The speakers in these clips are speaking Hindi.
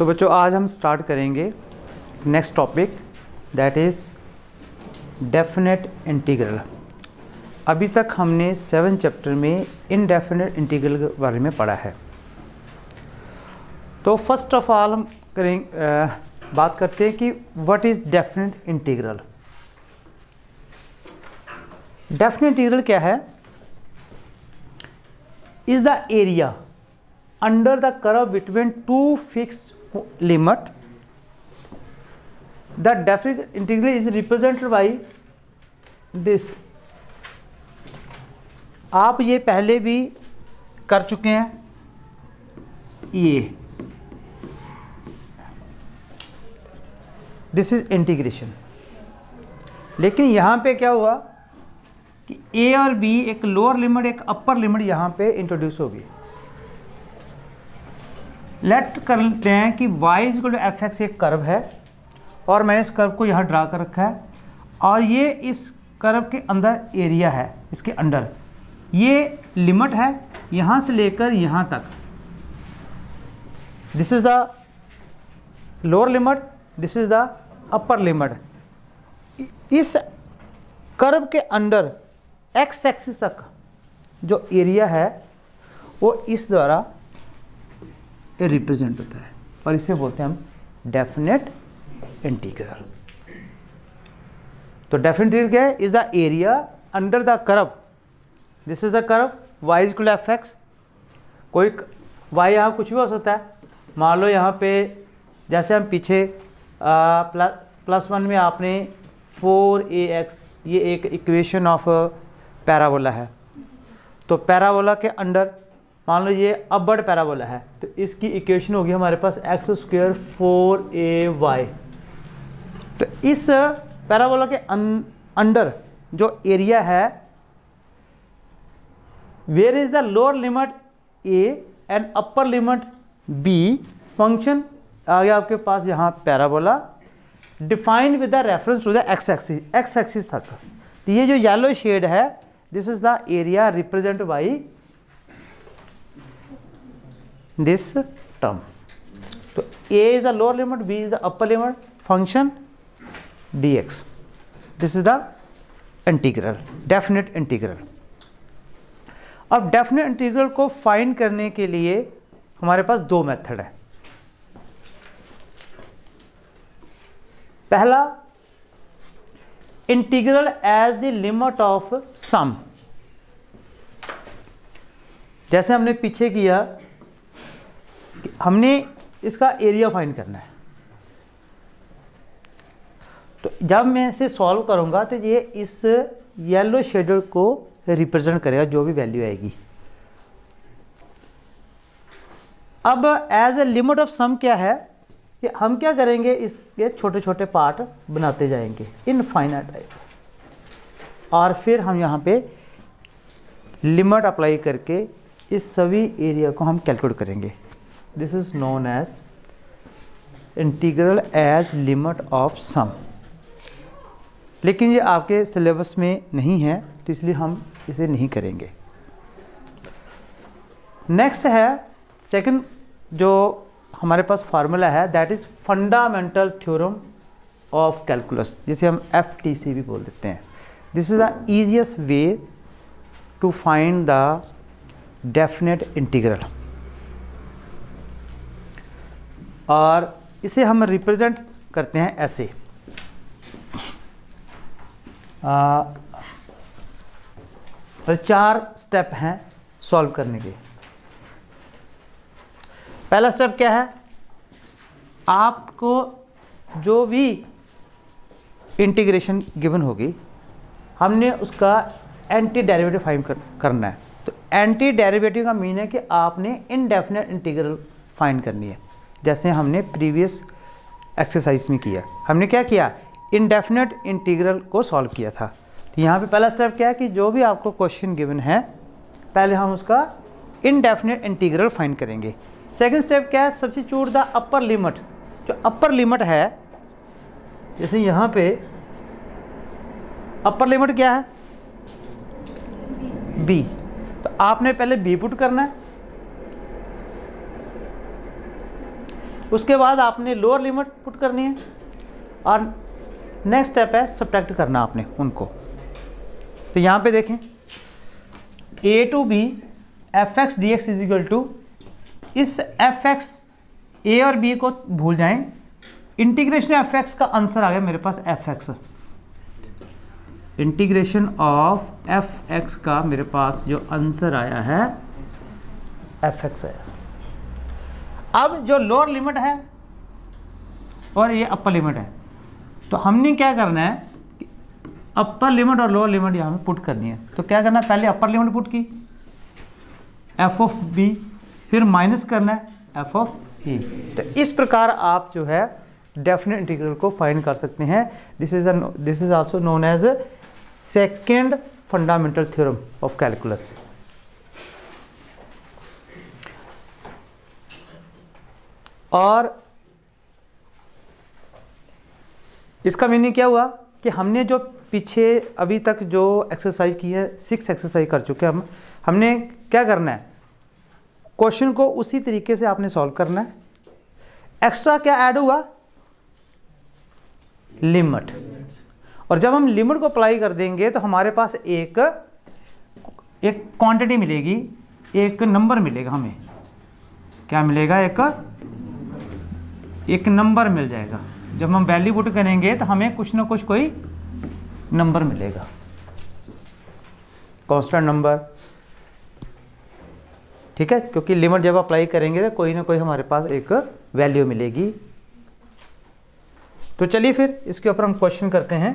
तो बच्चों आज हम स्टार्ट करेंगे next topic, that is definite integral. अभी तक हमने 7 चैप्टर में इनडेफिनेट इंटीग्रल के बारे में पढ़ा है। तो फर्स्ट ऑफ ऑल हम बात करते हैं कि what is definite integral. Definite integral क्या है? Is the area under the curve between two fixed limit. The definite integral is represented by this. आप ये पहले भी कर चुके हैं, ये दिस इज इंटीग्रेशन। लेकिन यहाँ पे क्या हुआ कि ए और बी, एक लोअर लिमिट एक अपर लिमिट यहाँ पे इंट्रोड्यूस होगी। लेट कर लेते हैं कि y equal to F X एक कर्व है और मैंने इस कर्व को यहाँ ड्रा कर रखा है और ये इस कर्व के अंदर एरिया है, इसके अंडर ये लिमिट है यहाँ से लेकर यहाँ तक। This is the lower limit, this is the upper limit. इस कर्व के अंडर एक्स एक्सिस तक जो एरिया है वो इस द्वारा रिप्रेजेंट होता है और इसे बोलते हैं हम डेफिनेट इंटीग्रल। तो डेफिनेट इंटीग्रल क्या है? Is the area under the curve. This is the curve y equal F X. कोई y यहाँ कुछ भी हो सकता है। मान लो यहाँ पे जैसे हम पीछे +1 में आपने 4ax, ये एक इक्वेशन ऑफ पैराबोला है। तो पैराबोला के अंडर मान लो ये अपवर्ड पैराबोला है, तो इसकी इक्वेशन होगी हमारे पास x² 4ay। तो इस पैराबोला के अंडर जो एरिया है, where is the lower limit a and upper limit b, function आ गया आपके पास यहाँ parabola defined with the reference to the X axis तक। तो ये जो येलो शेड है, this is the area represent by this term. तो a is the lower limit, b is the upper limit, function dx. This is the integral, definite integral. अब डेफिनेट इंटीग्रल को फाइंड करने के लिए हमारे पास दो मेथड है। पहला, integral as the limit of sum. जैसे हमने पीछे किया, हमने इसका एरिया फाइंड करना है। तो जब मैं इसे सॉल्व करूंगा तो ये इस येलो शेडर को रिप्रेजेंट करेगा, जो भी वैल्यू आएगी। अब as a limit of sum क्या है कि हम क्या करेंगे, इसके छोटे छोटे पार्ट बनाते जाएंगे इनफाइनाइट टाइप, और फिर हम यहाँ पे लिमिट अप्लाई करके इस सभी एरिया को हम कैलकुलेट करेंगे। This is known as integral as limit of sum. लेकिन ये आपके सिलेबस में नहीं है, तो इसलिए हम इसे नहीं करेंगे। नेक्स्ट है सेकंड जो हमारे पास फार्मूला है, that is fundamental theorem of calculus, जिसे हम FTC भी बोल देते हैं। This is the easiest way to find the definite integral, और इसे हम रिप्रेजेंट करते हैं ऐसे। चार स्टेप हैं सॉल्व करने के। पहला स्टेप क्या है? आपको जो भी इंटीग्रेशन गिवन होगी, हमने उसका एंटी डेरिवेटिव फाइंड करना है। तो एंटी डेरिवेटिव का मीन है कि आपने इनडेफिनेट इंटीग्रल फाइंड करनी है। जैसे हमने प्रीवियस एक्सरसाइज में किया, हमने क्या किया, इनडेफिनेट इंटीग्रल को सॉल्व किया था। तो यहाँ पे पहला स्टेप क्या है कि जो भी आपको क्वेश्चन गिवन है, पहले हम उसका इनडेफिनेट इंटीग्रल फाइंड करेंगे। सेकंड स्टेप क्या है? Substitute the upper limit. जो अपर लिमिट है, जैसे यहाँ पे अपर लिमिट क्या है, b, तो आपने पहले b पुट करना है। उसके बाद आपने लोअर लिमिट पुट करनी है और नेक्स्ट स्टेप है सब्ट्रैक्ट करना आपने उनको। तो यहाँ पे देखें a टू b fx dx is equal to, इस fx a और b को भूल जाएं, इंटीग्रेशन fx का आंसर आ गया मेरे पास fx, इंटीग्रेशन ऑफ fx का मेरे पास जो आंसर आया है fx है। अब जो लोअर लिमिट है और ये अपर लिमिट है, तो हमने क्या करना है, अपर लिमिट और लोअर लिमिट यहाँ पे पुट करनी है। तो क्या करना है, पहले अपर लिमिट पुट की f ऑफ b, फिर माइनस करना है f ऑफ e। तो इस प्रकार आप जो है डेफिनेट इंटीग्रल को फाइंड कर सकते हैं। This is also known as second fundamental theorem of calculus. और इसका मीनिंग क्या हुआ कि हमने जो पीछे अभी तक जो एक्सरसाइज की है, 6 एक्सरसाइज कर चुके हैं हमने क्या करना है, क्वेश्चन को उसी तरीके से आपने सॉल्व करना है। एक्स्ट्रा क्या ऐड हुआ, लिमिट। और जब हम लिमिट को अप्लाई कर देंगे तो हमारे पास एक क्वांटिटी मिलेगी, एक नंबर मिलेगा हमें। क्या मिलेगा, एक नंबर मिल जाएगा। जब हम वैल्यू पुट करेंगे तो हमें कुछ ना कुछ कोई नंबर मिलेगा, कांस्टेंट नंबर, ठीक है, क्योंकि लिमिट जब अप्लाई करेंगे तो कोई ना कोई हमारे पास एक वैल्यू मिलेगी। तो चलिए फिर इसके ऊपर हम क्वेश्चन करते हैं।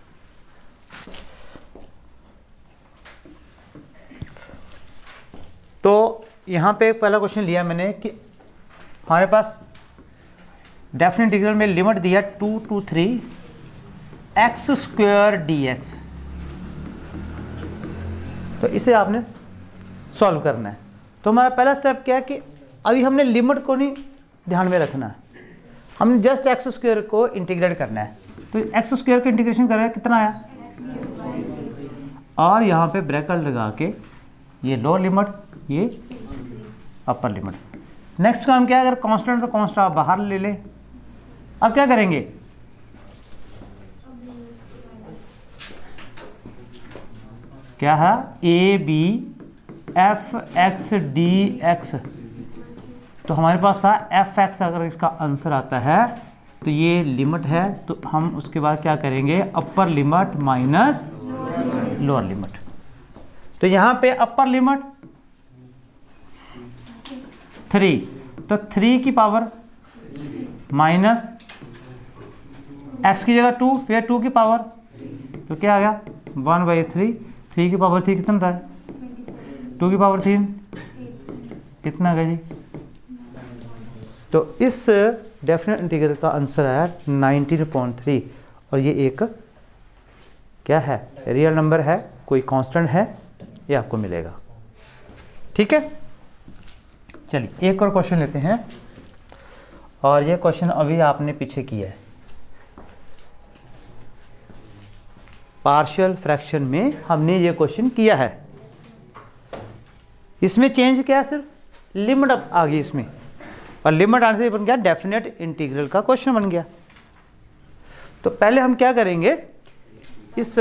तो यहां पे पहला क्वेश्चन लिया मैंने कि हमारे पास डेफिनेट इंटीग्रल में लिमिट दिया 2 to 3 x स्क्वायर dx। तो इसे आपने सॉल्व करना है। तो हमारा पहला स्टेप क्या है कि अभी हमने लिमिट को नहीं ध्यान में रखना है, हमने जस्ट एक्स स्क्वायर को इंटीग्रेट करना है। तो एक्स स्क्वायर का इंटीग्रेशन कर रहे हैं, कितना आया, और यहाँ पे ब्रैकेट लगा के ये लोअर लिमिट, ये अपर लिमिट। नेक्स्ट काम क्या है, अगर कांस्टेंट तो कांस्टेंट आप बाहर ले लें। अब क्या करेंगे, क्या है, A B F X D X. तो हमारे पास था एफ एक्स, अगर इसका आंसर आता है तो ये लिमिट है, तो हम उसके बाद क्या करेंगे, upper limit minus lower limit. तो यहाँ पे अपर लिमिट 3, तो 3 की पावर माइनस x की जगह 2, फिर 2 की पावर, तो क्या आ गया 1/3। 3 की पावर 3 कितना था, 2 की पावर 3 कितना आ गया जी। तो इस डेफिनेट इंटीग्रल का आंसर आया 19.3। और ये एक क्या है, रियल नंबर है, कोई कांस्टेंट है, ये आपको मिलेगा। ठीक है, चलिए एक और क्वेश्चन लेते हैं। और ये क्वेश्चन अभी आपने पीछे किया है, पार्शियल फ्रैक्शन में हमने ये क्वेश्चन किया है। इसमें चेंज क्या है, सिर्फ लिमिट आ गई इसमें, और लिमिट आने से बन गया डेफिनेट इंटीग्रल का क्वेश्चन बन गया। तो पहले हम क्या करेंगे, इस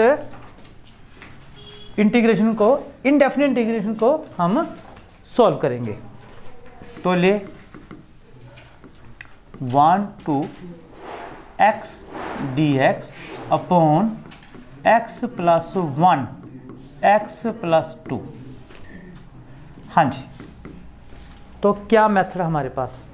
इंटीग्रेशन को, इनडेफिनेट इंटीग्रेशन को हम सॉल्व करेंगे। तो ले 1 to x dx upon x plus 1 x plus 2। हाँ जी, तो क्या मेथड हमारे पास,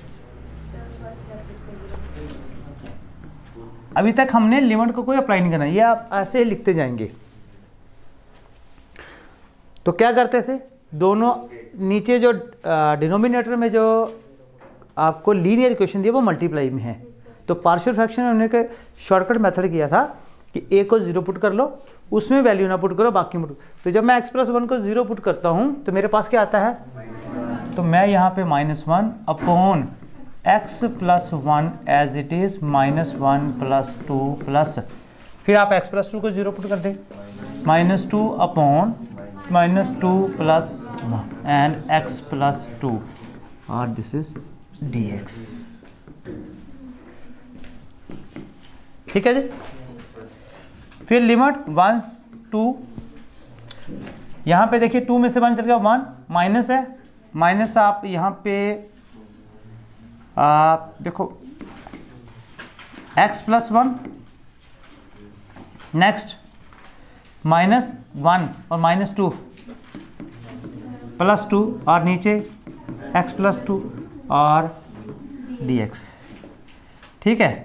अभी तक हमने लिमिट को कोई अप्लाई नहीं करना, ये आप ऐसे ही लिखते जाएंगे। तो क्या करते थे, दोनों नीचे जो डिनोमिनेटर में जो आपको लीनियर इक्वेशन दिया वो मल्टीप्लाई में है। तो पार्शियल फ्रैक्शन में हमने शॉर्टकट मेथड किया था कि a को 0 पुट कर लो, उसमें वैल्यू ना पुट करो, बाकी पुट। तो जब मैं x प्लस 1 को 0 पुट करता हूँ तो मेरे पास क्या आता है, तो मैं यहाँ पे -1 upon x plus 1 as it is -1 plus 2 plus, फिर आप x प्लस 2 को 0 पुट कर दें, -2 upon -2 plus 1 and x plus 2 और दिस इज dx। ठीक है जी। फिर लिमिट 1 2, यहाँ पे देखिए 2 में से 1 चल गया 1, माइनस है, माइनस आप यहाँ पे आप देखो x + 1, नेक्स्ट -1 और -2 +2 और नीचे x + 2 और dx, ठीक है।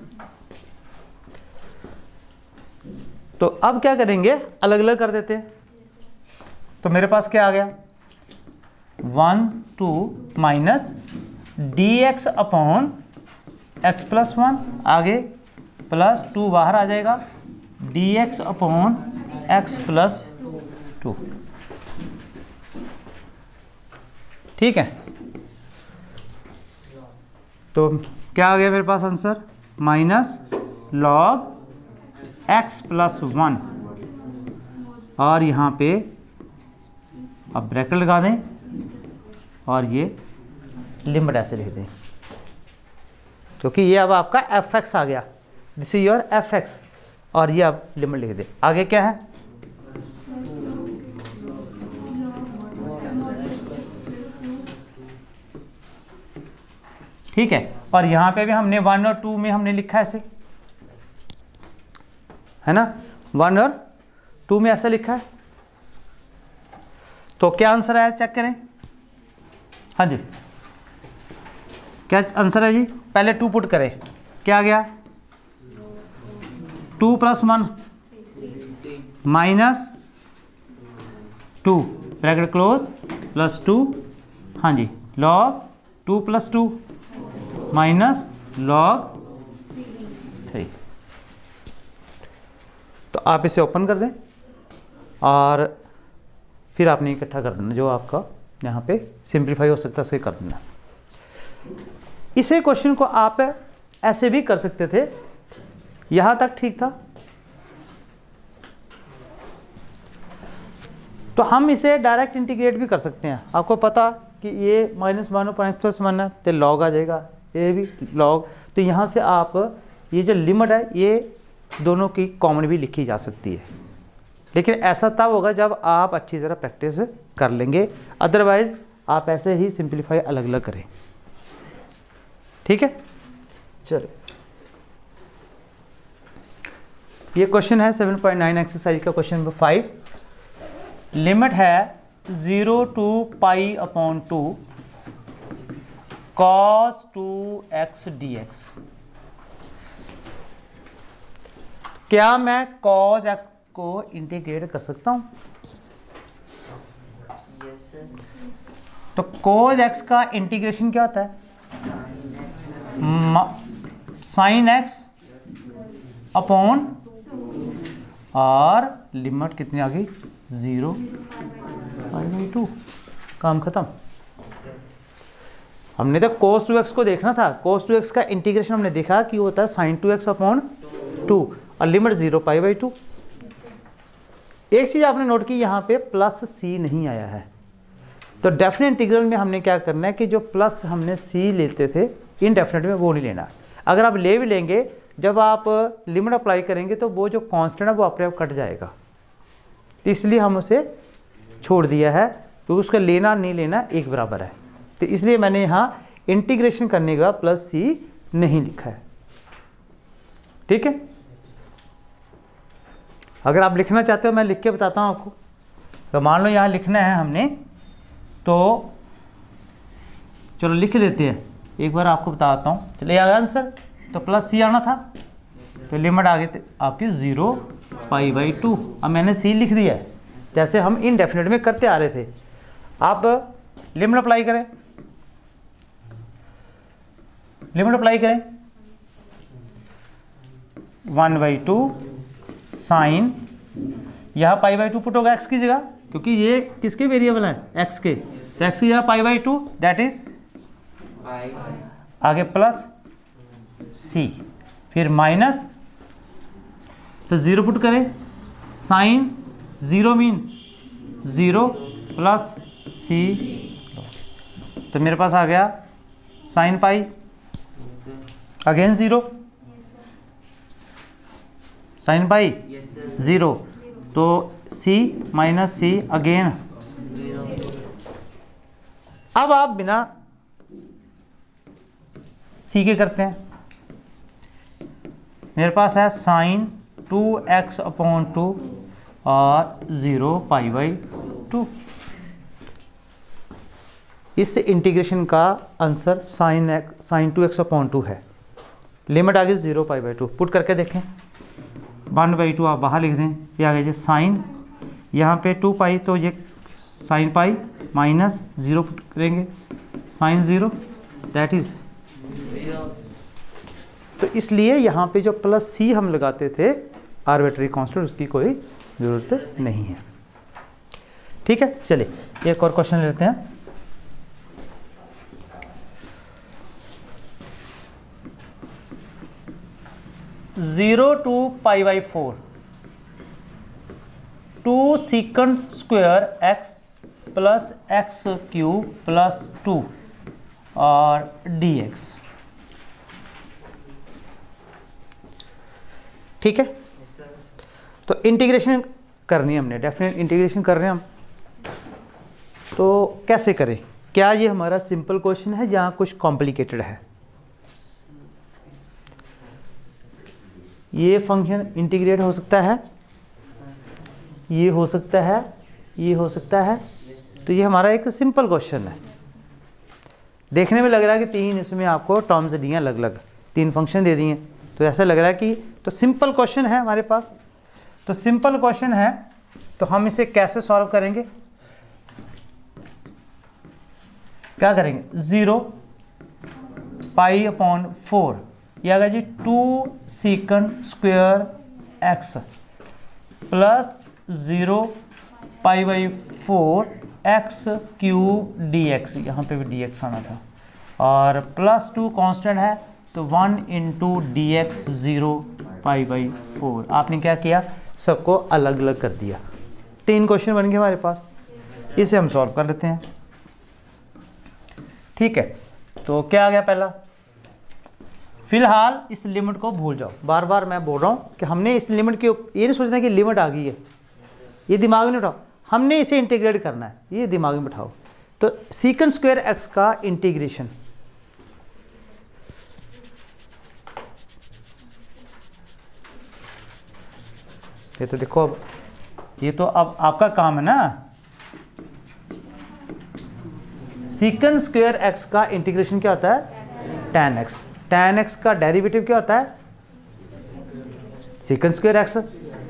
तो अब क्या करेंगे, अलग अलग कर देते हैं। तो मेरे पास क्या आ गया 1 2 माइनस dx अपॉन x + 1, आगे +2 बाहर आ जाएगा, dx अपॉन x + 2, ठीक है। तो क्या आ गया मेरे पास आंसर, -log x + 1, और यहाँ पे अब ब्रैकेट लगा दें और ये लिमिट ऐसे लिख दें, क्योंकि ये अब आपका fx आ गया, दिस इज योर fx, और ये अब लिमिट लिख दें। आगे क्या है, ठीक है। और यहाँ पे भी हमने 1 और 2 में हमने लिखा ऐसे, है ना, 1 और 2 में ऐसा लिखा है। तो क्या आंसर आया, चेक करें। हाँ जी, क्या आंसर है जी, पहले 2 पुट करें, क्या आ गया 2 + 1 -2 ब्रैकेट क्लोज +2, हाँ जी, log 2 + 2 -log 3। तो आप इसे ओपन कर दें और फिर आपने इकट्ठा कर देना, जो आपका यहाँ पे सिंप्लीफाई हो सकता है उसे कर देना। इसे क्वेश्चन को आप ऐसे भी कर सकते थे, यहाँ तक ठीक था। तो हम इसे डायरेक्ट इंटीग्रेट भी कर सकते हैं। आपको पता कि ये -1 और +1 है तो लॉग आ जाएगा, ये भी लॉग। तो यहाँ से आप ये जो लिमिट है ये दोनों की कॉमन भी लिखी जा सकती है, लेकिन ऐसा तब होगा जब आप अच्छी तरह प्रैक्टिस कर लेंगे, अदरवाइज आप ऐसे ही सिंप्लीफाई अलग अलग करें, ठीक है। चलो, ये क्वेश्चन है 7.9 एक्सरसाइज का क्वेश्चन नंबर 5। लिमिट है 0 to π/2 cos 2x dx। क्या मैं cos x को इंटीग्रेट कर सकता हूं? तो cos x का इंटीग्रेशन क्या होता है, sin x अपॉन, और लिमिट कितनी आ गई 0/2, काम खत्म। हमने तो cos 2x को देखना था, cos 2x का इंटीग्रेशन हमने देखा कि होता है sin 2x अपॉन 2 और लिमिट 0/2। एक चीज आपने नोट की, यहाँ पे +c नहीं आया है, तो डेफिनेट इंटीग्रल में हमने क्या करना है कि जो प्लस हमने c लेते थे इनडेफिनेट में वो नहीं लेना। अगर आप ले भी लेंगे, जब आप लिमिट अप्लाई करेंगे तो वो जो कांस्टेंट है वो अपने आप कट जाएगा, तो इसलिए हम उसे छोड़ दिया है, तो उसका लेना नहीं लेना एक बराबर है। तो इसलिए मैंने यहाँ इंटीग्रेशन करने का +c नहीं लिखा है, ठीक है। अगर आप लिखना चाहते हो मैं लिख के बताता हूँ आपको। तो मान लो यहाँ लिखना है हमने, तो चलो लिख देते हैं, एक बार आपको बताता हूँ। चलिए आ गया आंसर, तो +c आना था, तो लिमिट आ गई आपकी 0/2। अब मैंने c लिख दिया है, जैसे हम इनडेफिनेट में करते आ रहे थे। आप लिमिट अप्लाई करें, लिमिट अप्लाई करें 1/2 साइन, यहाँ π/2 पुट होगा x की जगह, क्योंकि ये किसके वेरिएबल है x के, तो x की जगह π/2 दैट इज आगे +c, फिर माइनस, तो 0 पुट करें, साइन 0 मीन 0 +c, तो मेरे पास आ गया sin π, अगेन 0, साइन पाई 0, तो c माइनस सी अगेन। अब आप बिना c के करते हैं, मेरे पास है साइन 2x/2 और 0 π/2। इस इंटीग्रेशन का आंसर साइन 2x/2 है। लिमिट आ गई 0 π/2। पुट करके देखें, 1/2 आप बाहर लिख दें, ये आ गया जी साइन, यहाँ पे 2 पाई तो ये साइन पाई माइनस 0 पुट करेंगे, साइन 0 दैट इज। तो इसलिए यहाँ पे जो प्लस c हम लगाते थे आर्बिट्रेरी कांस्टेंट, उसकी कोई ज़रूरत नहीं है। ठीक है, चलिए एक और क्वेश्चन लेते हैं। Zero to π/4 2 secant square x plus X cube plus 2 और dx। ठीक है, तो इंटीग्रेशन करनी है हमने, डेफिनेट इंटीग्रेशन कर रहे हैं हम। तो कैसे करें? क्या ये हमारा सिंपल क्वेश्चन है या कुछ कॉम्प्लिकेटेड है? ये फंक्शन इंटीग्रेट हो सकता है, ये हो सकता है, ये हो सकता है। तो ये हमारा एक सिंपल क्वेश्चन है। देखने में लग रहा है कि 3 इसमें आपको टर्म्स दिए अलग अलग, 3 फंक्शन दे दिए, तो ऐसा लग रहा है कि तो सिंपल क्वेश्चन है हमारे पास। तो सिंपल क्वेश्चन है तो हम इसे कैसे सॉल्व करेंगे? क्या करेंगे? 0 π/4 यह आ गया जी 2 secant square x plus 0 π/4 x cube dx, यहाँ पे भी dx आना था, और प्लस 2 कांस्टेंट है तो 1 × dx 0 π/4। आपने क्या किया? सबको अलग अलग कर दिया। 3 क्वेश्चन बन गए हमारे पास, इसे हम सॉल्व कर लेते हैं। ठीक है, तो क्या आ गया पहला? फिलहाल इस लिमिट को भूल जाओ। बार बार मैं बोल रहा हूँ कि हमने इस लिमिट के ये नहीं सोचना कि लिमिट आ गई है, ये दिमाग में उठाओ, हमने इसे इंटीग्रेट करना है, ये दिमाग में बिठाओ। तो सीकंड स्क्वायर x का इंटीग्रेशन, ये तो देखो, अब ये तो अब आपका काम है ना। सीकंड स्क्वायर x का इंटीग्रेशन क्या होता है? tan x। tan x का डेरिवेटिव क्या होता है? Secant square x।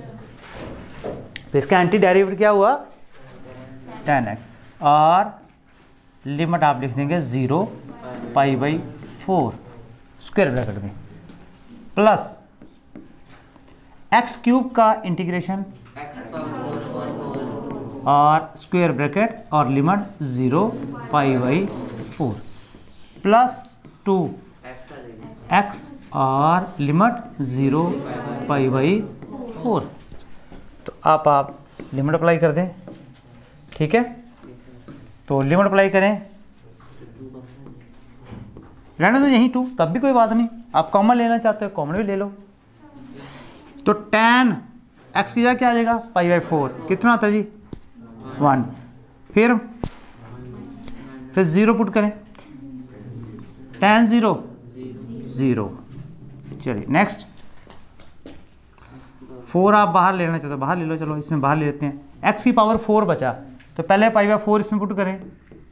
तो इसका एंटी डेरिवेटिव क्या हुआ? tan x। और लिमिट आप लिख देंगे 0 π/4 स्क्वायर ब्रैकेट में, प्लस एक्स क्यूब का इंटीग्रेशन और स्क्वायर ब्रैकेट और लिमिट 0 π/4 प्लस 2 x और लिमिट 0 π/4। तो आप लिमिट अप्लाई कर दें। ठीक है, तो लिमिट अप्लाई करें, रहने दो यहीं 2, तब भी कोई बात नहीं। आप कॉमन लेना चाहते हो कॉमन भी ले लो। तो tan x की जगह क्या आ जाएगा? π/4 कितना आता है जी? 1। फिर 0 पुट करें, tan 0 0। चलिए नेक्स्ट, 4 आप बाहर लेना चाहते हो बाहर ले लो, चलो इसमें बाहर ले लेते हैं। x की पावर 4 बचा, तो पहले π/4 इसमें पुट करें,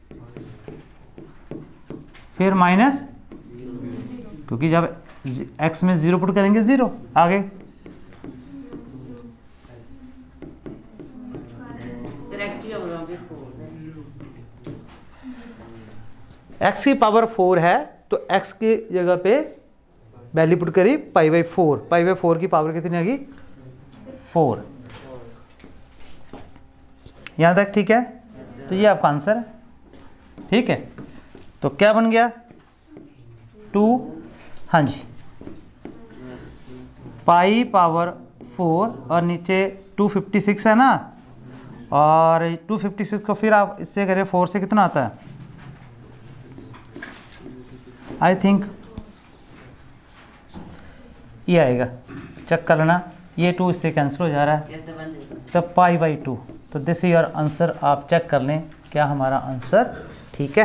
फिर माइनस, क्योंकि जब x में 0 पुट करेंगे 0 आगे, x की पावर 4 है तो x की जगह पे वैल्यू पुट करी π/4। π/4 की पावर कितनी आ गई? 4। यहाँ तक ठीक है? तो ये आपका आंसर है। ठीक है, तो क्या बन गया? 2, हाँ जी, π/4 और नीचे 256 है ना, और 256 को फिर आप इससे करें 4 से, कितना आता है? आई थिंक ये आएगा, चेक कर लेना, ये 2 इससे कैंसिल हो जा रहा है, तो π/2। तो दिस इज योर आंसर। आप चेक कर लें क्या हमारा आंसर ठीक है।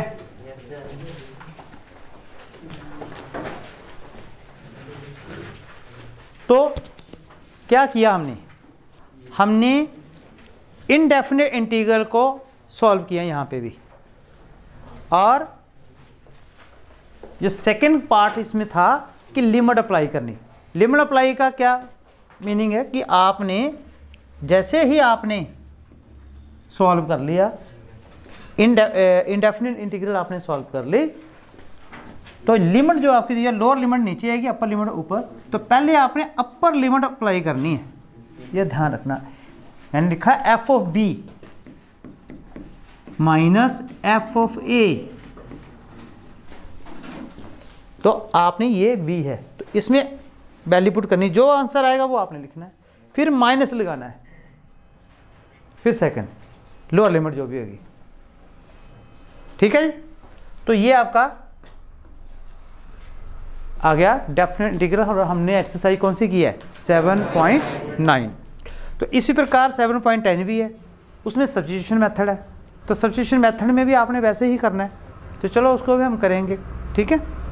तो क्या किया हमने इनडेफिनेट इंटीग्रल को सॉल्व किया यहाँ पे भी, और जो सेकंड पार्ट इसमें था कि लिमिट अप्लाई करनी। लिमिट अप्लाई का क्या मीनिंग है कि आपने जैसे ही आपने सॉल्व कर लिया, इनडेफिनेट इंटीग्रल आपने सॉल्व कर ली, तो लिमिट जो आपकी दी है, लोअर लिमिट नीचे आएगी, अपर लिमिट ऊपर। तो पहले आपने अपर लिमिट अप्लाई करनी है, यह ध्यान रखना। मैंने लिखा F of B minus F of A, तो आपने ये v है तो इसमें वैल्यू पुट करनी, जो आंसर आएगा वो आपने लिखना है, फिर माइनस लगाना है, फिर सेकंड लोअर लिमिट जो भी होगी। ठीक है जी। तो ये आपका आ गया डेफिनेट इंटीग्रल, और हमने एक्सरसाइज कौन सी की है 7.9। तो इसी प्रकार 7.10 भी है, उसमें सब्स्टिट्यूशन मेथड है। तो सब्स्टिट्यूशन मेथड में भी आपने वैसे ही करना है, तो चलो उसको भी हम करेंगे। ठीक है।